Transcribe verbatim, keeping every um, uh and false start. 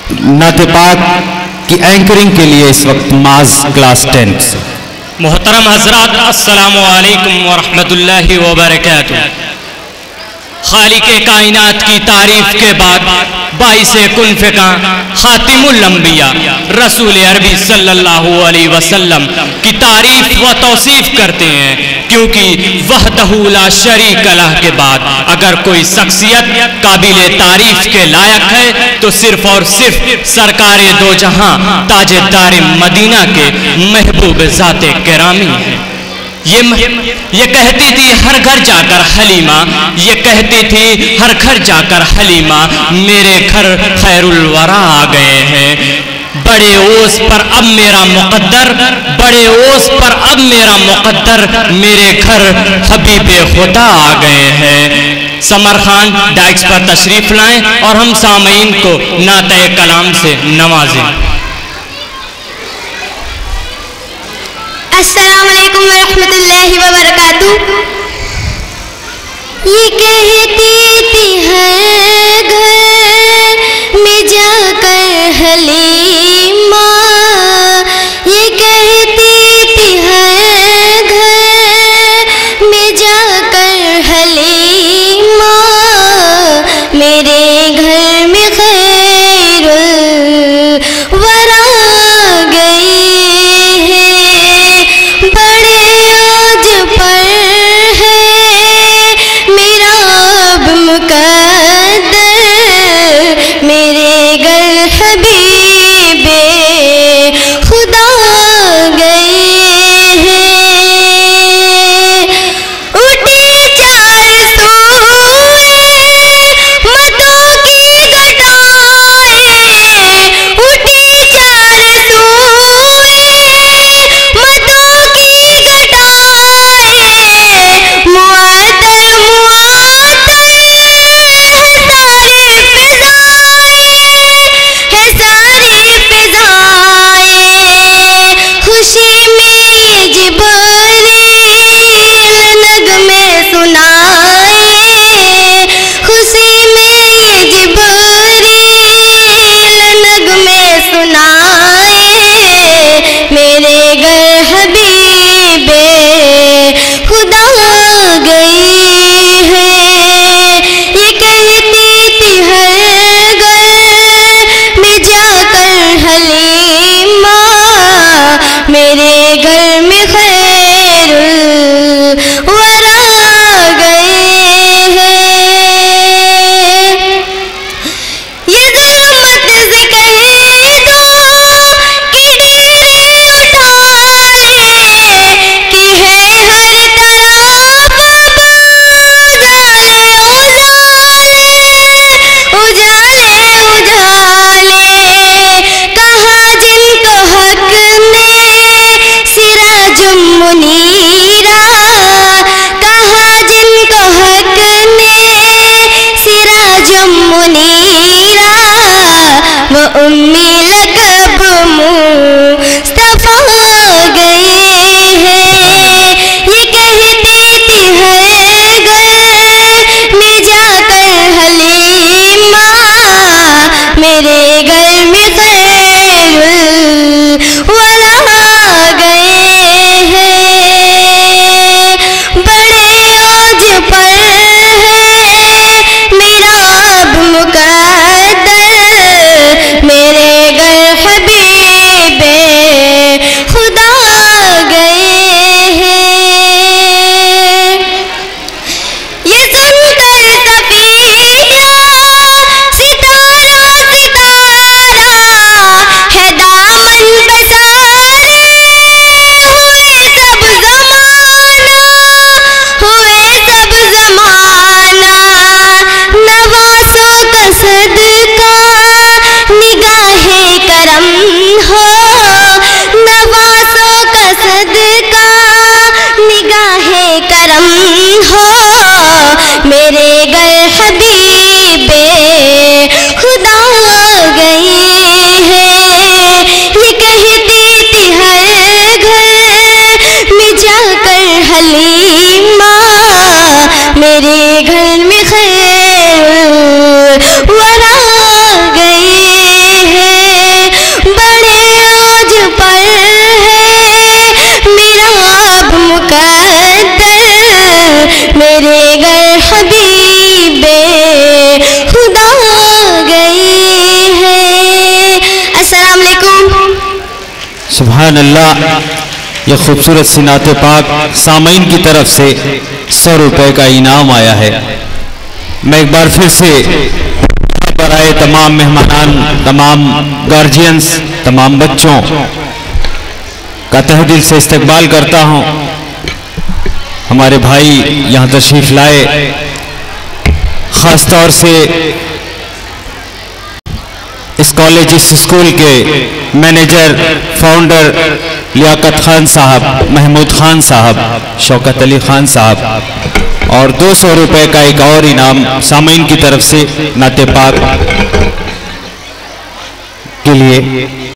नाते पाक की एंकरिंग के लिए इस वक्त माज क्लास टेंथ से। मोहतरम हजरात, अस्सलामु अलैकुम व रहमतुल्लाहि व बरकातुहू। खालिके कायनात की तारीफ के बाद बाइसे कुन फिका खातिमुल अंबिया रसूल अरबी सल्लल्लाहु अलैहि वसल्लम की तारीफ व तौसीफ करते हैं, क्योंकि वहदहू ला शरीक लह के बाद अगर कोई शख्सियत काबिले तारीफ के लायक है तो सिर्फ और सिर्फ सरकारे दो जहां ताजेदार मदीना के महबूब ज़ाते किरामी है। ये ये कहती थी हर घर जाकर हलीमा, ये कहती थी हर घर जाकर हलीमा, मेरे घर खैरुल वरा आ गए हैं। बड़े ओस पर अब मेरा मुकद्दर, बड़े ओस पर अब मेरा मुकद्दर, मेरे घर हबीबे खुदा आ गए हैं। समर खान डाइक्स पर तशरीफ लाएं और हम सामईन को नाते कलाम से नवाजें। अस्सलामु अलैकुम व रहमतुल्लाहि व बरकातुहू। ये कहती थी हर घर में जाकर हलीमा, ये कहती थी हर घर में जाकर हलीमा, मेरे घर में खैरुल वरा गई है। बड़े आज पर है मेरा अब मुकद्दर, मेरे घर हबीबे खुदा गए हैं। उठे चार सोए मतों की घटाएं, उठे चार सोए मतों की घटाएं, मुअत्तर मुअत्तर है सारी फिज़ाएं, है सारी फिज़ाएं। खुशी में ये जिब्रील नग़मे सुनाए, खुशी में ये जिब्रील नग़मे सुनाए, मेरे घर हबीबे खुदा गई है। ये कहती थी हर घर में जाकर हलीमा, मेरे घर में खैरुल वरा गए हैं। ये ज़ुल्मत से कह दो कि डेरे उठा ले, कि है हर तरफ उजाले उजाले उजाले। कहा जिनको हक ने सिराजुम मुनीरा, कहा जिनको हक ने सिराजुम मुनीरा, वो उम्मी लक़ब मुस्तफ़ा गए हैं। ये कहती थी हर घर में जाकर हलीमा, मेरे घर में खैरुल वरा गए हैं। बड़े ओज पर है मेरा अब मुकद्दर, मेरे घर सुभान अल्लाह, ये खूबसूरत सी नाते पाक सामीन की तरफ से सौ रुपए का इनाम आया है। मैं एक बार फिर से पर आए तमाम मेहमान, तमाम गार्जियंस, तमाम बच्चों का तहे दिल से इस्तकबाल करता हूं। हमारे भाई यहाँ तशरीफ लाए, ख़ास तौर से इस कॉलेज, इस स्कूल के मैनेजर, फाउंडर लियाकत खान साहब, महमूद खान साहब, शौकत अली खान साहब, और दो सौ रुपये का एक और इनाम सामीन की तरफ से नाते पाक के लिए।